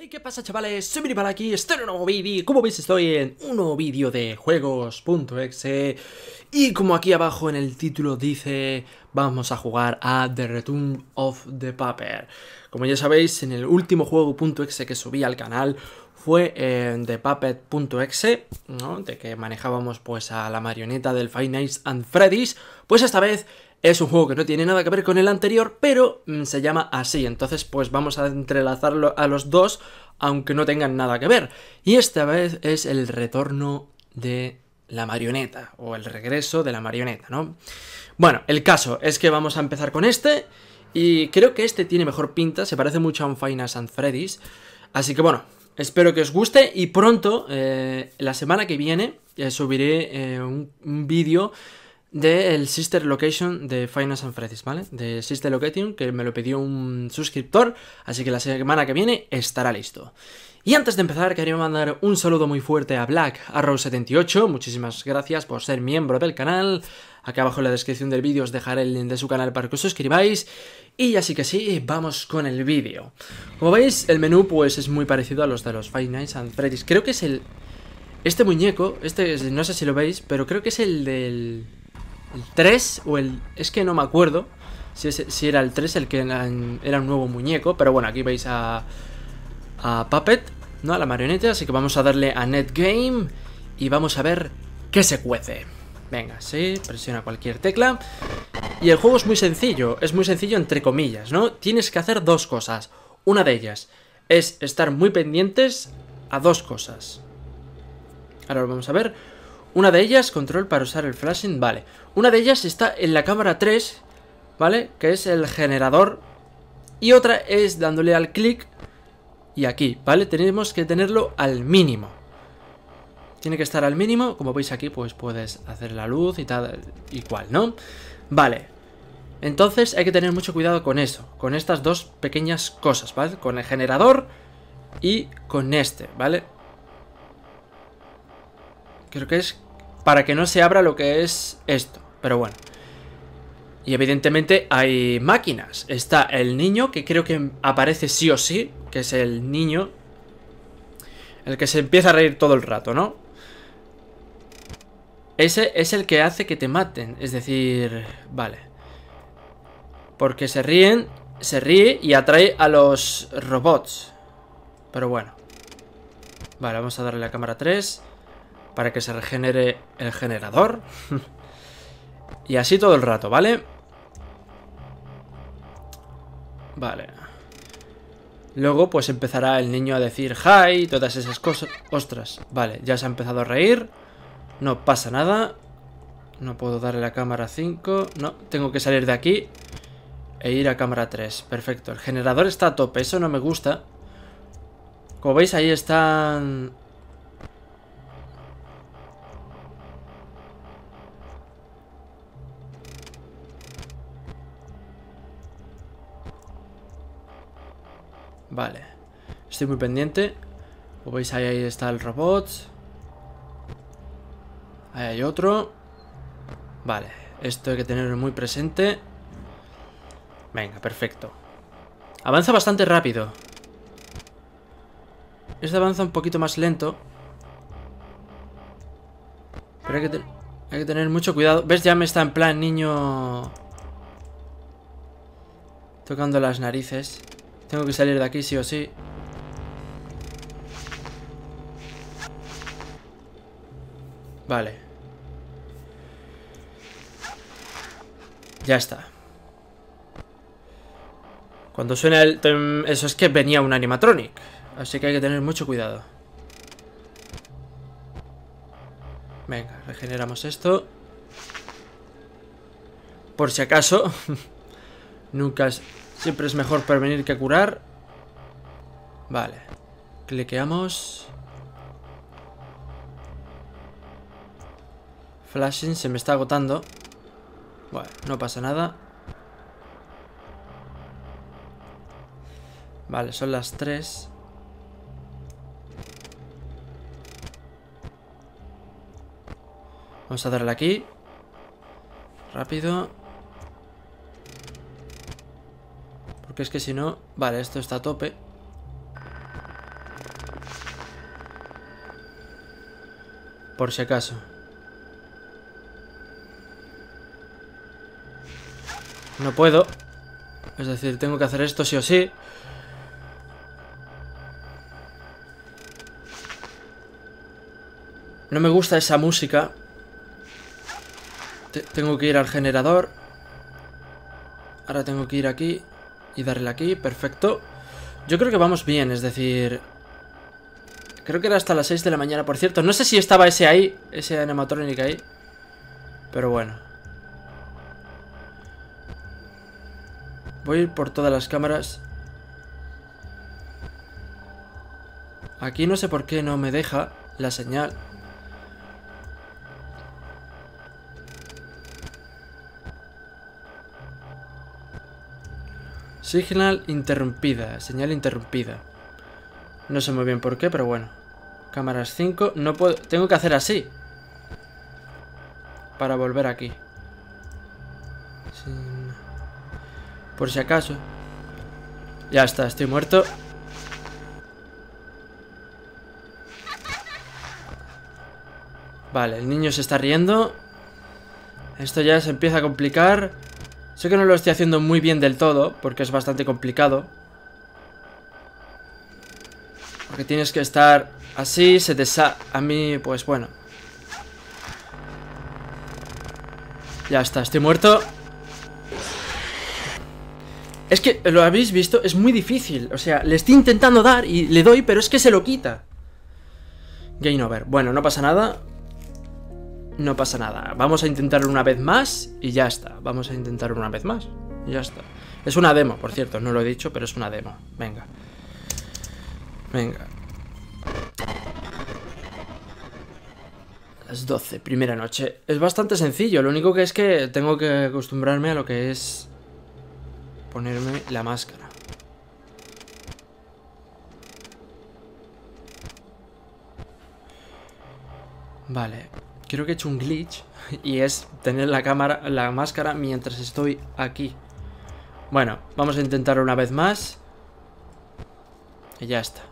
Hey, ¿qué pasa, chavales? Soy Minipal aquí, estoy en un nuevo vídeo. Como veis, estoy en un nuevo vídeo de juegos.exe. Y como aquí abajo en el título dice, vamos a jugar a The Return of the Paper. Como ya sabéis, en el último juego.exe que subí al canal fue The Puppet.exe, ¿no? De que manejábamos pues a la marioneta del Five Nights at Freddy's. Pues esta vez es un juego que no tiene nada que ver con el anterior, pero se llama así. Entonces pues vamos a entrelazarlo a los dos, aunque no tengan nada que ver. Y esta vez es el retorno de la marioneta, o el regreso de la marioneta, ¿no? Bueno, el caso es que vamos a empezar con este, y creo que este tiene mejor pinta, se parece mucho a un Five Nights at Freddy's. Así que bueno, espero que os guste, y pronto, la semana que viene, subiré un vídeo del Sister Location de Five Nights at Freddy's, ¿vale? De Sister Location, que me lo pidió un suscriptor, así que la semana que viene estará listo. Y antes de empezar, quería mandar un saludo muy fuerte a Black Arrow 78, muchísimas gracias por ser miembro del canal. Aquí abajo en la descripción del vídeo os dejaré el link de su canal para que os suscribáis. Y así que sí, vamos con el vídeo. Como veis, el menú pues es muy parecido a los de los Five Nights at Freddy's. Creo que es este muñeco, no sé si lo veis, pero creo que es el del 3 o el... es que no me acuerdo si era el 3 el que era un nuevo muñeco. Pero bueno, aquí veis a Puppet, ¿no? A la marioneta. Así que vamos a darle a Netgame y vamos a ver qué se cuece. Venga, sí, presiona cualquier tecla. Y el juego es muy sencillo entre comillas, ¿no? Tienes que hacer dos cosas. Una de ellas es estar muy pendientes a dos cosas. Ahora lo vamos a ver. Una de ellas, control para usar el flashing, vale. Una de ellas está en la cámara 3, ¿vale? Que es el generador. Y otra es dándole al clic y aquí, ¿vale? Tenemos que tenerlo al mínimo. Tiene que estar al mínimo. Como veis aquí, pues puedes hacer la luz y tal, y cual, ¿no? Vale. Entonces hay que tener mucho cuidado con eso, con estas dos pequeñas cosas, ¿vale? Con el generador y con este, ¿vale? Creo que es para que no se abra lo que es esto, pero bueno. Y evidentemente hay máquinas. Está el niño, que creo que aparece sí o sí, que es el niño el que se empieza a reír todo el rato, ¿no? Ese es el que hace que te maten, es decir, vale. Porque se ríe y atrae a los robots. Pero bueno. Vale, vamos a darle a la cámara 3 para que se regenere el generador. Y así todo el rato, ¿vale? Vale. Luego pues empezará el niño a decir hi y todas esas cosas. Ostras, vale, ya se ha empezado a reír. No pasa nada. No puedo darle la cámara 5. No, tengo que salir de aquí e ir a cámara 3. Perfecto, el generador está a tope, eso no me gusta. Como veis, ahí están... Vale, estoy muy pendiente. Como veis, ahí está el robot. Ahí hay otro. Vale, esto hay que tenerlo muy presente. Venga, perfecto. Avanza bastante rápido. Este avanza un poquito más lento. Pero hay que tener mucho cuidado. ¿Ves? Ya me está en plan niño tocando las narices. Tengo que salir de aquí sí o sí. Vale. Ya está. Cuando suena el... eso es que venía un animatronic. Así que hay que tener mucho cuidado. Venga, regeneramos esto. Por si acaso. Nunca es... Siempre es mejor prevenir que curar. Vale. Cliqueamos. Flashing se me está agotando. Bueno, no pasa nada. Vale, son las 3. Vamos a darle aquí. Rápido. Porque es que si no... Vale, esto está a tope. Por si acaso. No puedo. Es decir, tengo que hacer esto sí o sí. No me gusta esa música. Tengo que ir al generador. Ahora tengo que ir aquí y darle aquí, perfecto. Yo creo que vamos bien, es decir... Creo que era hasta las 6 de la mañana, por cierto. No sé si estaba ese ahí, ese animatronic ahí. Pero bueno. Voy a ir por todas las cámaras. Aquí no sé por qué no me deja la señal. Signal interrumpida, señal interrumpida. No sé muy bien por qué, pero bueno. Cámaras 5, no puedo... Tengo que hacer así para volver aquí. Por si acaso. Ya está, estoy muerto. Vale, el niño se está riendo. Esto ya se empieza a complicar. Sé que no lo estoy haciendo muy bien del todo, porque es bastante complicado. Porque tienes que estar así, se te sale... A mí, pues bueno. Ya está, estoy muerto. Es que, ¿lo habéis visto? Es muy difícil. O sea, le estoy intentando dar y le doy, pero es que se lo quita. Game over. Bueno, no pasa nada. No pasa nada. Vamos a intentarlo una vez más y ya está. Vamos a intentarlo una vez más y ya está. Es una demo, por cierto. No lo he dicho, pero es una demo. Venga. Venga. Las 12, primera noche. Es bastante sencillo. Lo único que es que tengo que acostumbrarme a lo que es... ponerme la máscara. Vale, creo que he hecho un glitch y es tener la máscara mientras estoy aquí. Bueno, vamos a intentarlo una vez más. Y ya está.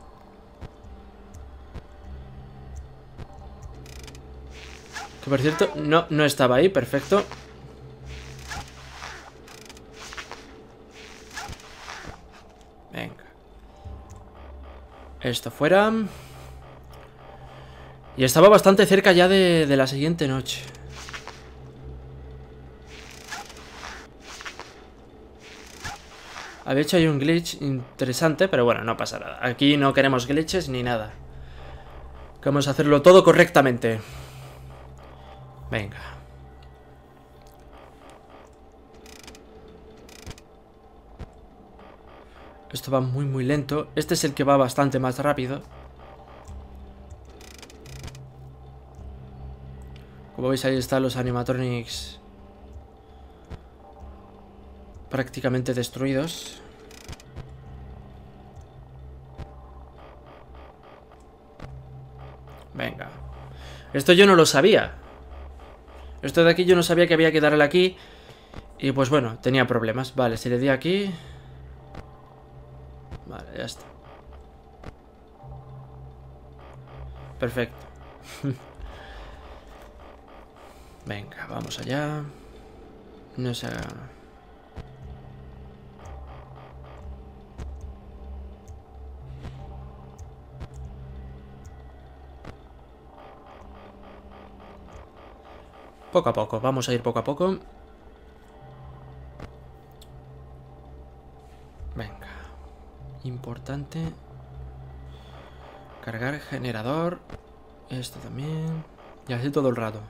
Que por cierto, no estaba ahí, perfecto. Venga. Esto fuera. Y estaba bastante cerca ya de la siguiente noche. Había hecho ahí un glitch interesante, pero bueno, no pasa nada. Aquí no queremos glitches ni nada. Vamos a hacerlo todo correctamente. Venga. Esto va muy muy lento. Este es el que va bastante más rápido. Como veis, ahí están los animatronics prácticamente destruidos. Venga. Esto yo no lo sabía. Esto de aquí yo no sabía que había que darle aquí. Y pues bueno, tenía problemas. Vale, si le di aquí... Vale, ya está. Perfecto. Venga, vamos allá. No se haga... Poco a poco, vamos a ir poco a poco. Venga. Importante. Cargar generador. Esto también. Y así todo el rato.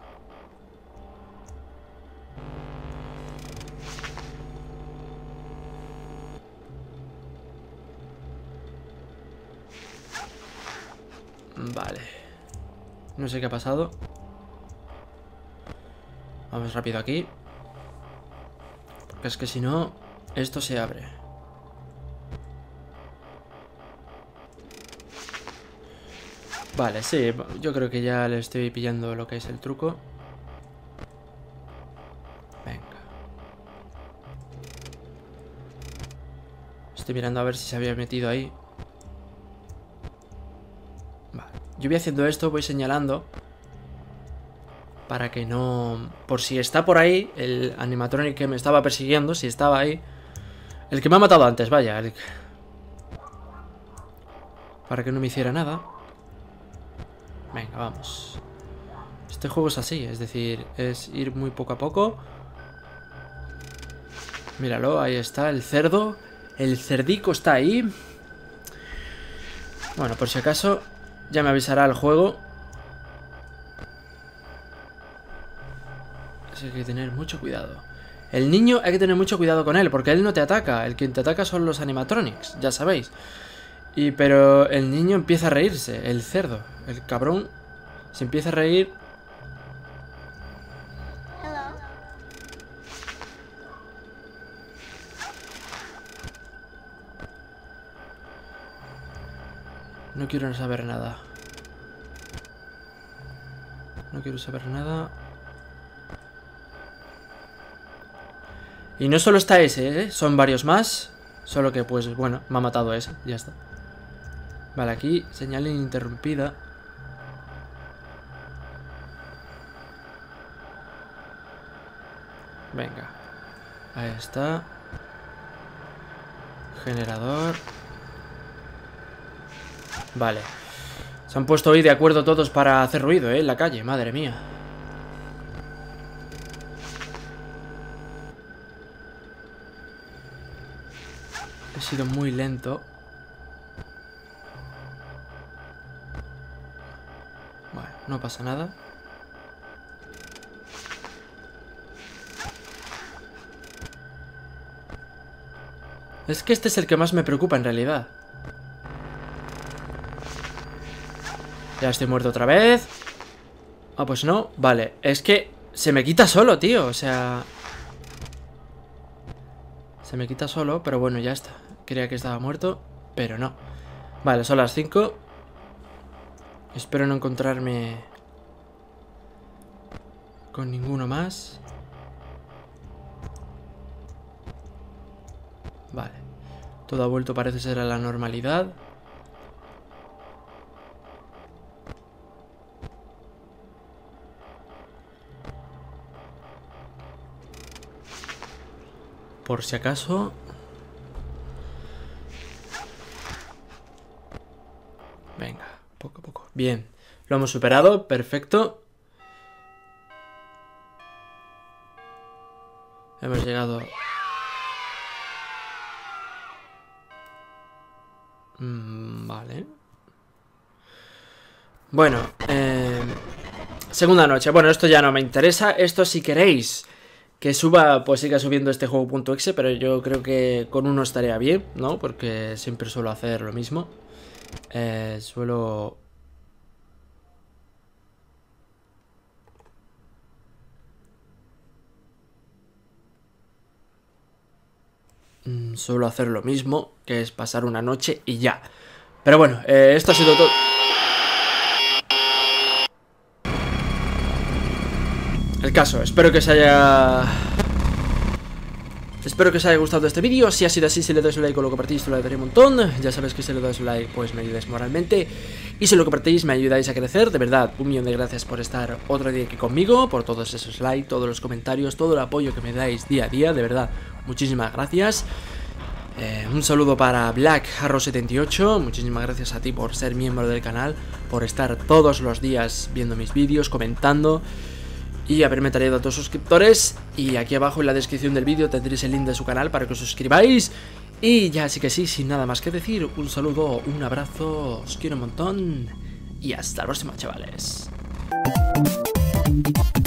Vale. No sé qué ha pasado. Vamos rápido aquí. Porque es que si no, esto se abre. Vale, sí, yo creo que ya le estoy pillando lo que es el truco. Venga. Estoy mirando a ver si se había metido ahí. Vale. Yo voy haciendo esto, voy señalando. Para que no... Por si está por ahí, el animatronic que me estaba persiguiendo, si estaba ahí. El que me ha matado antes, vaya. Para que no me hiciera nada. Venga, vamos. Este juego es así, es decir, es ir muy poco a poco. Míralo, ahí está el cerdo. El cerdico está ahí. Bueno, por si acaso, ya me avisará el juego. Así que hay que tener mucho cuidado. El niño hay que tener mucho cuidado con él, porque él no te ataca. El quien te ataca son los animatronics, ya sabéis. Pero el niño empieza a reírse, el cerdo. El cabrón se empieza a reír. No quiero saber nada. No quiero saber nada. Y no solo está ese, son varios más. Solo que, pues, bueno, me ha matado ese. Ya está. Vale, aquí, señal ininterrumpida. Venga. Ahí está. Generador. Vale. Se han puesto hoy de acuerdo todos para hacer ruido, en la calle, madre mía. He sido muy lento. Bueno, no pasa nada. Es que este es el que más me preocupa en realidad. Ya estoy muerto otra vez. Ah, pues no, vale. Es que se me quita solo, tío, o sea... Se me quita solo, pero bueno, ya está. Creía que estaba muerto, pero no. Vale, son las 5. Espero no encontrarme con ninguno más. Vale. Todo ha vuelto, parece ser, a la normalidad. Por si acaso. Venga, poco a poco. Bien, lo hemos superado, perfecto. Hemos llegado. Vale. Bueno, segunda noche. Bueno, esto ya no me interesa. Esto, si queréis que suba, pues siga subiendo este juego.exe, pero yo creo que con uno estaría bien, ¿no? Porque siempre suelo hacer lo mismo. Suelo hacer lo mismo, que es pasar una noche y ya. Pero bueno, esto ha sido todo. El caso, espero que os haya gustado este vídeo. Si ha sido así, si le dais un like o lo compartís, lo ayudaría un montón. Ya sabéis que si le dais un like, pues me ayudáis moralmente. Y si lo compartís, me ayudáis a crecer. De verdad, 1.000.000 de gracias por estar otro día aquí conmigo, por todos esos likes, todos los comentarios, todo el apoyo que me dais día a día. De verdad, muchísimas gracias. Un saludo para BlackHarrow78. Muchísimas gracias a ti por ser miembro del canal, por estar todos los días viendo mis vídeos, comentando y haberme traído a todos los suscriptores. Y aquí abajo en la descripción del vídeo tendréis el link de su canal para que os suscribáis. Y ya así que sí, sin nada más que decir, un saludo, un abrazo, os quiero un montón y hasta la próxima, chavales.